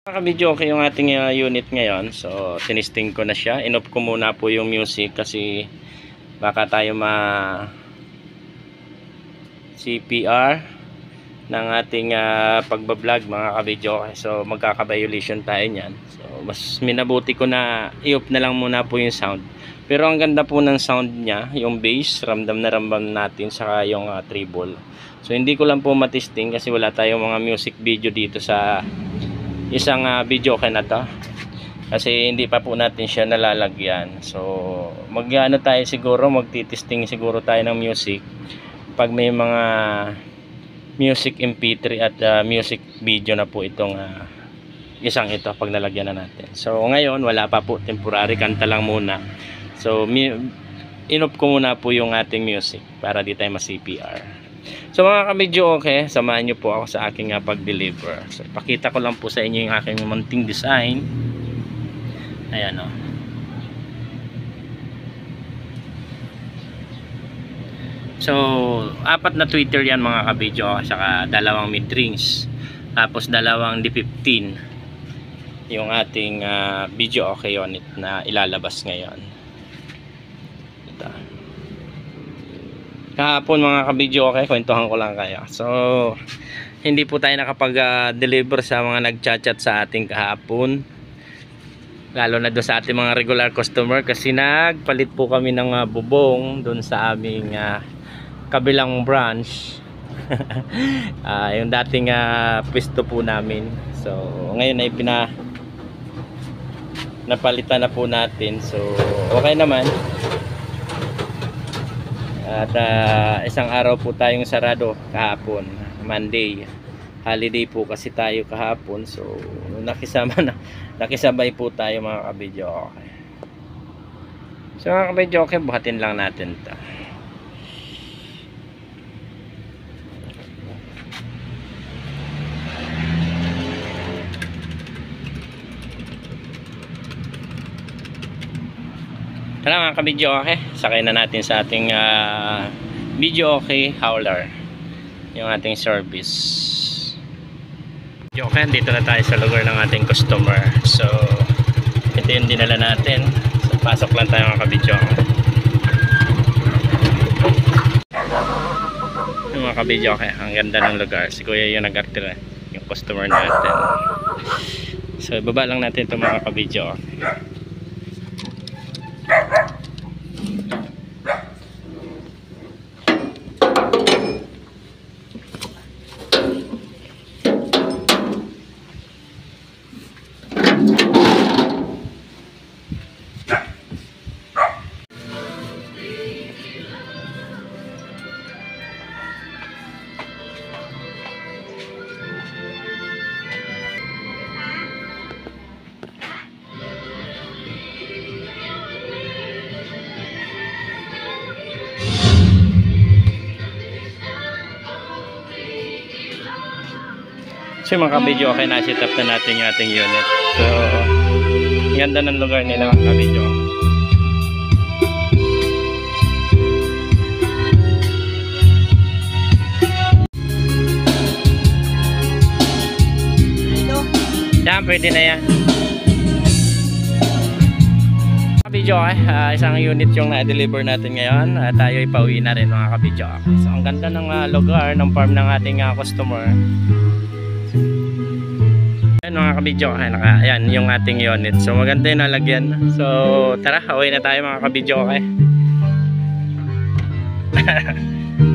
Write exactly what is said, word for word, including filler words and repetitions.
Naka-video okay yung ating uh, unit ngayon. So, tinisting ko na siya. In-off ko muna po yung music kasi baka tayo ma C P R ng ating uh, pagbablog mga ka-video okay. So, magkaka-violation tayo niyan. So, mas minabuti ko na i-off na lang muna po yung sound. Pero ang ganda po ng sound niya, yung bass, ramdam na ramdam natin, saka yung uh, treble. So, hindi ko lang po matisting kasi wala tayong mga music video dito sa isang uh, video okay na to kasi hindi pa po natin siya nalalagyan. So mag ano tayo siguro, magtitesting siguro tayo ng music pag may mga music M P three at uh, music video na po itong uh, isang ito pag nalagyan na natin. So ngayon wala pa po, temporary kanta lang muna. So in-off ko muna po yung ating music para di tayo ma-C P R. So mga ka-video okay, samahan nyo po ako sa aking uh, pag-deliver. So pakita ko lang po sa inyo yung aking mounting design. Ayan o. Oh. So apat na tweeter yan mga ka-video, saka dalawang mid-range, tapos dalawang D fifteen yung ating uh, video okay unit na ilalabas ngayon. Ito. Kahapon mga ka-video okay, kwentuhan ko lang kayo. So hindi po tayo nakapag-deliver uh, sa mga nag-chat-chat sa ating kahapon, lalo na doon sa ating mga regular customer, kasi nagpalit po kami ng uh, bubong doon sa aming uh, kabilang branch. uh, yung dating uh, pwesto po namin. So ngayon ay pina napalitan na po natin. So okay naman. At uh, isang araw po tayong sarado kahapon, Monday. Holiday po kasi tayo kahapon. So nakisama na, nakisabay po tayo mga ka-video okay. So mga ka-video okay, buhatin lang natin ito. Tara mga ka-video okay, sakay na natin sa ating uh, video okay hauler, yung ating service. Video okay, dito na tayo sa lugar ng ating customer. So ito yung dinala natin. So pasok lang tayo mga ka-video okay. Yung mga ka-video okay, ang ganda ng lugar. Si kuya yung nag-artira, yung customer natin. So ibaba lang natin ito mga ka-video okay. So mga ka-video okay, na-set up na natin yung ating unit. So ganda ng lugar nila mga ka-video. Yan, pwede na yan. Ka-video okay, uh, isang unit yung na-deliver natin ngayon. uh, Tayo ipauwi na rin mga ka-video okay. So ang ganda ng uh, lugar ng farm ng ating uh, customer. Ayan mga ka-video okay, naka, ayan yung ating unit. So maganda yung nalagyan. So tara, away na tayo mga ka-video okay.